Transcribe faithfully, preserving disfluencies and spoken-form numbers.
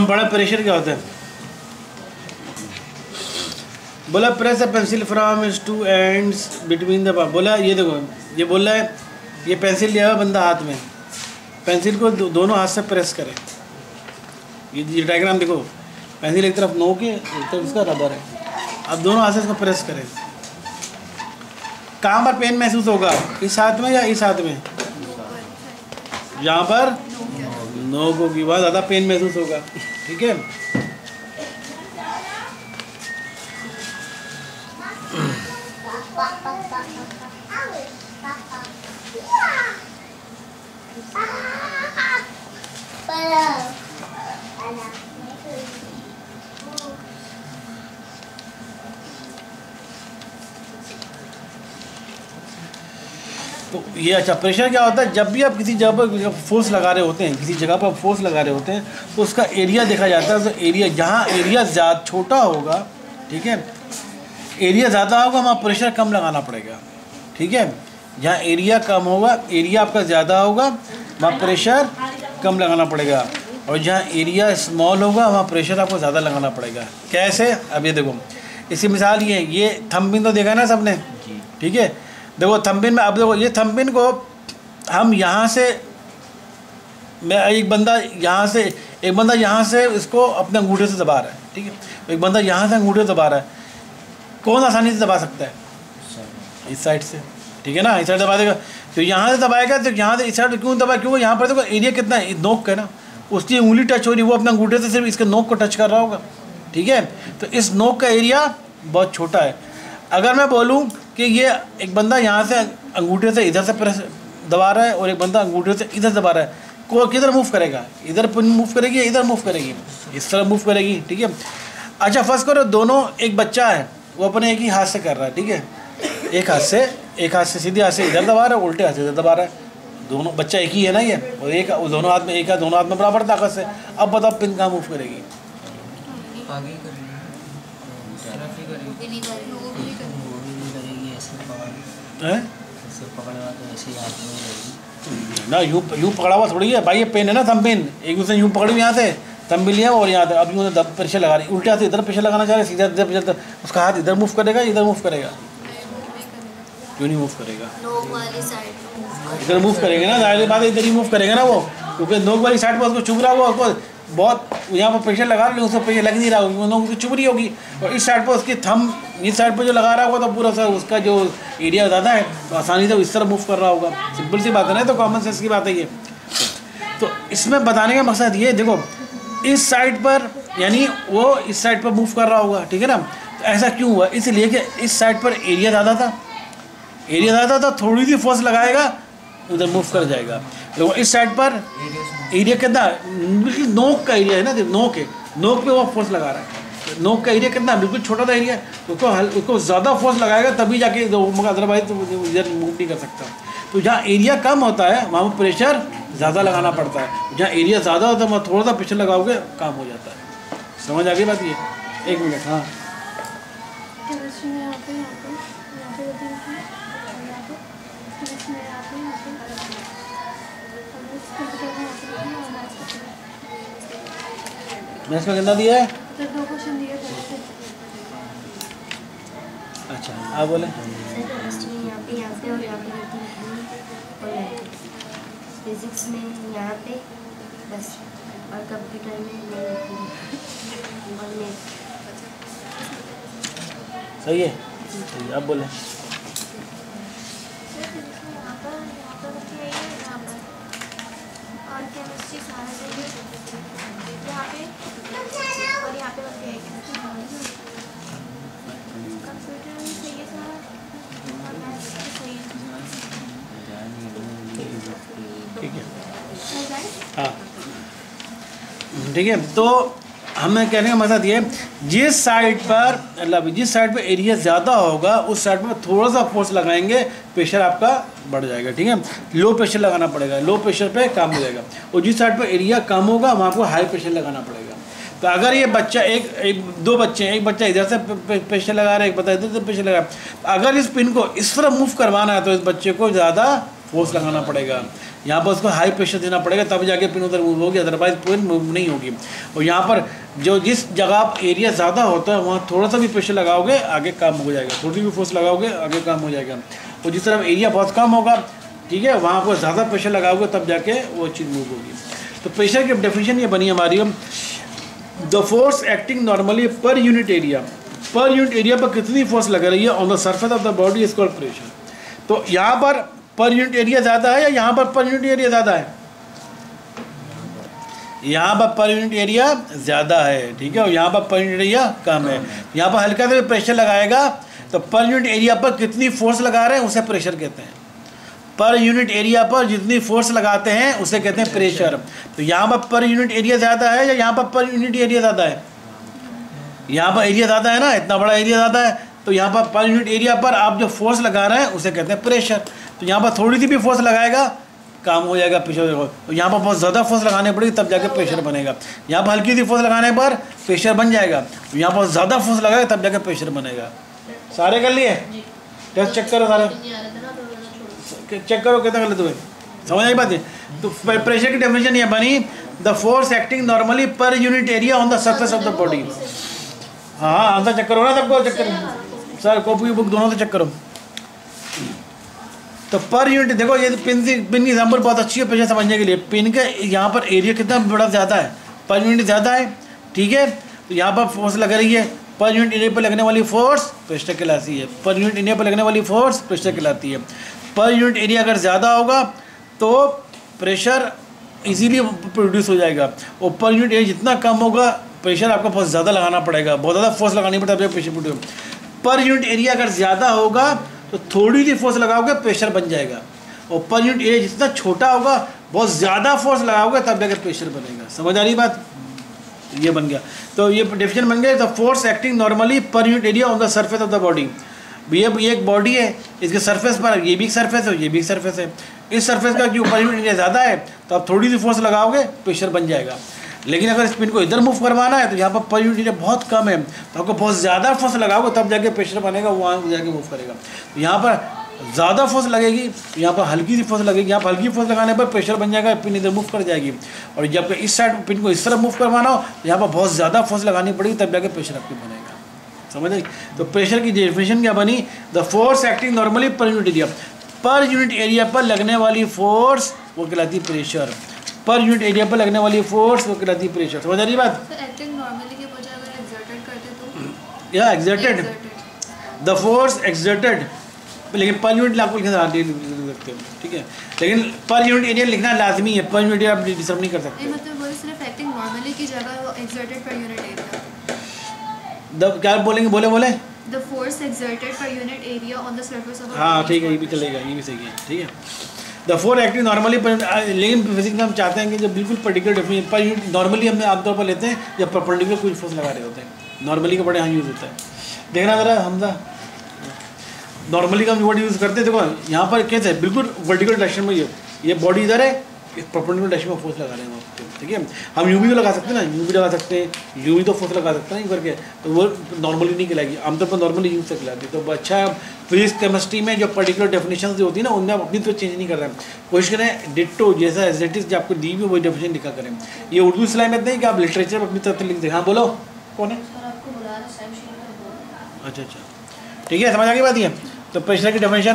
हम पढ़ा प्रेशर क्या होता है। बोला press a pencil from its two ends between the. बोला ये देखो, ये बोल रहा है ये पेंसिल लिया हुआ बंदा हाथ में, पेंसिल को दो, दोनों हाथ से प्रेस करे। ये ये डायग्राम देखो, पेंसिल एक तरफ नोक है, एक तरफ इसका रबर है। अब दोनों हाथ से इसको प्रेस करें। कहाँ पर पेन महसूस होगा, इस हाथ में या इस हाथ में? यहाँ पर नोक होगी, वहाँ ज़्यादा पेन महसूस होगा। ठीक है, तो ये अच्छा प्रेशर क्या होता है, जब भी आप किसी जगह पर फोर्स लगा रहे होते हैं, किसी जगह पर फोर्स लगा रहे होते हैं तो उसका एरिया देखा जाता है। तो एरिया जहाँ एरिया ज़्यादा छोटा होगा, ठीक है, एरिया ज़्यादा होगा वहाँ प्रेशर कम लगाना पड़ेगा। ठीक है, जहाँ एरिया कम होगा, एरिया आपका ज़्यादा होगा, वहाँ प्रेशर कम लगाना पड़ेगा। और जहाँ एरिया स्मॉल होगा वहाँ प्रेशर आपको ज़्यादा लगाना पड़ेगा। कैसे? अब ये देखो, इसकी मिसाल ये ये थंबपिन तो देखा ना सबने, ठीक है। देखो थंबपिन में, अब देखो ये थंबपिन को हम यहाँ से, मैं एक बंदा यहाँ से एक बंदा यहाँ से इसको अपने अंगूठे से दबा रहा है, ठीक है, एक बंदा यहाँ से अंगूठे से दबा रहा है। कौन आसानी से दबा सकता है? इस साइड से, ठीक है ना, इस साइड दबा देगा। तो यहाँ से दबाएगा तो यहाँ से इस साइड क्यों दबाए? क्योंकि यहाँ पर देखो एरिया कितना है, नोक का ना, उसकी उंगली टच हो रही है, वो अपने अंगूठे से सिर्फ इसके नोक को टच कर रहा होगा। ठीक है, तो इस नोक का एरिया बहुत छोटा है। अगर मैं बोलूँ कि ये एक बंदा यहाँ से अंगूठे से इधर से प्रेस दबा रहा है और एक बंदा अंगूठे से इधर दबा रहा है, को किधर मूव करेगा? इधर मूव करेगी या इधर मूव करेगी? इस तरह मूव करेगी। ठीक है, अच्छा फर्स्ट करो दोनों, एक बच्चा है वो अपने एक ही हाथ से कर रहा है, ठीक है, एक हाथ से एक हाथ से सीधे हाथ से इधर दबा रहा है, उल्टे हाथ से इधर दबा रहा है। दोनों बच्चा एक ही है ना ये, और एक दोनों हाथ में एक हाथ दोनों हाथ में बराबर ताकत से। अब बताओ पिन कहाँ मूव करेगी? ना यूँ यूँ पकड़ा हुआ थोड़ी है भाई, ये पेन है ना थंबपिन, एक दूसरे यूँ पकड़ी यहाँ से थंबपिन लिया और यहाँ से अब यूँ दब प्रेशर लगा रही, उल्टे हाथ से इधर प्रेशर लगाना चाह रहे, सीधा इधर प्रेशर, उसका हाथ इधर मूव करेगा, इधर मूव करेगा? क्यों नहीं मूव करेगा? इधर मूव करेंगे ना, जाहिर बात है इधर ही मूव करेगा ना वो, क्योंकि नोक वाली साइड पर उसको चुभ रहा होगा, उसको बहुत यहाँ पर प्रेशर लगा रहे, उसको प्रेशर लग नहीं रहा होगा, नोक उसको चुभ रही होगी। और इस साइड पर उसकी थंब इस साइड पर जो लगा रहा होगा तो पूरा सा उसका जो एरिया ज़्यादा है तो आसानी से इस तरह मूव कर रहा होगा। सिंपल सी बात है ना, तो कॉमन सेंस की बात है ये। तो इसमें बताने का मकसद ये, देखो इस साइड पर यानी वो इस साइड पर मूव कर रहा होगा, ठीक है ना। तो ऐसा क्यों हुआ? इसलिए कि इस साइड पर एरिया ज़्यादा था, एरिया ज़्यादा था, थोड़ी सी फोर्स लगाएगा उधर मूव कर जाएगा। तो इस साइड पर एरिया कितना, बिल्कुल नोक का एरिया है ना, नोक है, नोक पे वो फोर्स लगा रहा है। नोक का एरिया कितना, बिल्कुल छोटा सा एरिया, उसको उसको ज़्यादा फोर्स लगाएगा तभी जाके, अदरवाइज तो इधर मूव नहीं कर सकता। तो जहाँ एरिया कम होता है वहाँ पर प्रेशर ज़्यादा लगाना पड़ता है, जहाँ एरिया ज़्यादा होता है वहाँ थोड़ा सा प्रेशर लगाओगे काम हो जाता है। समझ आ गई बात ये? एक मिनट, हाँ मैं इसमें कितना दिया है? दो क्वेश्चन दिए थे। अच्छा आप बोले। यहाँ पे यहाँ पे और यहाँ पे और फिजिक्स में यहाँ पे बस, और कंप्यूटर में और में सही है, आप बोले। और केमिस्ट्री सारा चाहिए यहाँ पे और यहाँ पे बनते हैं। कंप्यूटर में चाहिए सारा और मैथ्स चाहिए। ठीक है, हाँ ठीक है। तो हमें कहने का मकसद ये, जिस साइड पर मतलब जिस साइड पर एरिया ज़्यादा होगा उस साइड पर थोड़ा सा फोर्स लगाएंगे, प्रेशर आपका बढ़ जाएगा। ठीक है, लो प्रेशर लगाना पड़ेगा, लो प्रेशर पे काम हो जाएगा। और जिस साइड पर एरिया कम होगा वहाँ को हाई प्रेशर लगाना पड़ेगा। तो अगर ये बच्चा एक, एक दो बच्चे हैं, एक बच्चा इधर से प्रेशर लगा रहा है, एक बच्चा इधर से प्रेशर लगा रहा है, अगर इस पिन को इस तरह मूव करवाना है तो इस बच्चे को ज़्यादा फोर्स लगाना पड़ेगा। यहाँ पर उसको हाई प्रेशर देना पड़ेगा तब जाके पिन उधर मूव होगी, अदरवाइज पिन मूव नहीं होगी। और यहाँ पर जो जिस जगह एरिया ज़्यादा होता है वहाँ थोड़ा सा भी प्रेशर लगाओगे आगे काम हो जाएगा, थोड़ी भी फोर्स लगाओगे आगे काम हो जाएगा। और जिस तरफ एरिया बहुत कम होगा, ठीक है, वहाँ पर ज़्यादा प्रेशर लगाओगे तब जाके वो चीज़ मूव होगी। तो प्रेशर की डेफिनेशन ये बनी हमारी, the force acting normally per unit area, per unit area पर कितनी फोर्स लग रही है on the surface of the body is called pressure. तो यहाँ पर पर यूनिट एरिया ज़्यादा है या यहाँ पर पर यूनिट एरिया ज़्यादा है? यहाँ पर पर यूनिट एरिया ज़्यादा है, ठीक है, और यहाँ पर पर यूनिट एरिया कम है। यहाँ पर हल्का सा प्रेशर लगाएगा तो पर यूनिट एरिया पर कितनी फोर्स लगा रहे हैं उसे प्रेशर कहते हैं। पर यूनिट एरिया पर जितनी फोर्स लगाते हैं उसे कहते हैं प्रेशर। तो यहाँ पर पर यूनिट एरिया ज़्यादा है या यहाँ पर पर यूनिट एरिया ज़्यादा है? यहाँ पर एरिया ज़्यादा है ना, इतना बड़ा एरिया ज़्यादा है, तो यहाँ पर पर यूनिट एरिया पर आप जो फोर्स लगा रहे हैं उसे कहते हैं प्रेशर। तो यहाँ पर थोड़ी सी भी फोर्स लगाएगा काम हो जाएगा प्रेशर। तो यहाँ पर बहुत ज़्यादा फोर्स लगाने पड़ेगी तब जाके प्रेशर बनेगा। यहाँ पर हल्की सी फोर्स लगाने पर प्रेशर बन जाएगा, तो यहाँ पर ज़्यादा फोर्स लगाएगा तब जाके प्रेशर बनेगा। सारे कर लिए? टेस्ट चेक करो सारे, चेक करो कितना गलत हुए, समझ आई बात है। तो प्रेशर की डेफिनेशन ये बनी, the force acting normally per unit area on the surface of the body. हाँ आंसर चेक करो ना सबको, चेक करो सर, कॉपी बुक दोनों से चेक करो। तो पर यूनिट देखो, ये पिन की पिन की एग्जाम्पल बहुत अच्छी है प्रेशर समझने के लिए। पिन का यहाँ पर एरिया कितना बड़ा ज़्यादा है, पर यूनिट ज़्यादा है, ठीक है। तो यहाँ पर फोर्स लग रही है, पर यूनिट एरिया पर लगने वाली फोर्स प्रेशर कहलाती है। पर यूनिट एरिया पर लगने वाली फोर्स प्रेशर कहलाती है। पर यूनिट एरिया अगर ज़्यादा होगा तो प्रेशर इजीली प्रोड्यूस हो जाएगा, और पर यूनिट एरिया जितना कम होगा प्रेशर आपको बहुत ज़्यादा लगाना पड़ेगा, बहुत ज़्यादा फोर्स लगानी पड़ेगा pressure produce. Per unit area अगर ज़्यादा होगा तो थोड़ी सी फोर्स लगाओगे प्रेशर बन जाएगा, और पर यूनिट एरिया जितना छोटा होगा बहुत ज़्यादा फोर्स लगाओगे तब जाकर प्रेशर बनेगा। समझ आ रही बात? ये बन गया। तो ये डेफिनेशन बन गया, the force acting normally per unit area on the surface of the body. ये ये एक बॉडी है, इसके सरफेस पर ये भी सरफेस है, ये भी सरफेस है। इस सरफेस का क्यों पर यूनिट एरिया ज़्यादा है तो आप थोड़ी सी फोर्स लगाओगे प्रेशर बन जाएगा। लेकिन अगर स्पिन को इधर मूव करवाना है तो यहाँ पर पर यूनिट एरिया बहुत कम है, तो आपको बहुत ज़्यादा फोर्स लगाओगे तब जाके प्रेशर बनेगा, वहाँ जाके मूव करेगा। तो यहाँ पर ज़्यादा फोर्स लगेगी, यहाँ पर हल्की सी फोर्स लगेगी। यहाँ पर हल्की फोर्स लगाने पर प्रेशर बन जाएगा, पिन इधर मूव कर जाएगी। और जब इस साइड पिन को इस तरफ मूव करवाना हो तो यहाँ पर बहुत ज़्यादा फोर्स लगानी पड़ेगी तब जाके प्रेशर आपकी बनेगा। समझ आई? तो प्रेशर की डेफिनेशन क्या बनी, the force acting normally per unit area, per unit area पर लगने वाली फोर्स वो कहलाती है प्रेशर। पर यूनिट एरिया पर लगने वाली फोर्स वो कहलाती है प्रेशर। समझ आ रही बात? तो एक्टिंग नॉर्मली के बजाय अगर एक्सर्टेड करते तो या एक्सर्टेड, द फोर्स एक्सर्टेड, लेकिन पर यूनिट आपको लिखना लिख सकते हो, ठीक है, लेकिन पर यूनिट एरिया लिखना लाजमी है, पर यूनिट एरिया आप डिस्टर्ब नहीं कर सकते। नहीं मतलब वही सिर्फ एक्टिंग नॉर्मली की जगह वो exerted per unit area. The क्या बोलेंगे, बोले बोले the force exerted per unit area on the surface of हाँ ठीक है, ये भी चलेगा, ये भी सही है, ठीक है। द फोर एक्टिंग नॉर्मली, लेकिन फिजिक्स में हम चाहते हैं कि जब बिल्कुल particular definition per unit normally हम आमतौर पर लेते हैं जब परपेंडिकुलर कुछ फोर्स लगा रहे होते हैं। नॉर्मली का बड़े यहाँ यूज़ होता है, देखना ज़रा हमदा नॉर्मली का हम वर्ड यूज़ करते हैं। देखो यहाँ पर कैसे है, बिल्कुल वर्टिकल डायरेक्शन में, ये ये बॉडी इधर है, इस परपेंडिकुलर डायरेक्शन में फोर्स लगा रहे हैं, ठीक है। हम यूं भी तो लगा सकते हैं ना, यूं भी लगा सकते हैं, यूं भी तो फोर्स लगा सकते हैं यूं करके, तो वो नॉर्मली नहीं कहलाएगी, आमतौर पर नॉर्मली यूज से कहलाती है। तो अच्छा फिजिक्स केमिस्ट्री में जो पर्टिकुलर डेफिनेशन जो होती है ना उनमें आप अपनी तो चेंज नहीं कर रहे हैं, कोशिश करें डिट्टो जैसा एजेटिस जो आपको दी हुई वही डेफिनेशन लिखा करें। ये उर्दू सिलाई में नहीं कि आप लिटरेचर में अपनी तरफ से लिख दें। हाँ बोलो कौन है? अच्छा अच्छा ठीक है, समझ आ गई बात। ये तो प्रेशर की डेफिनेशन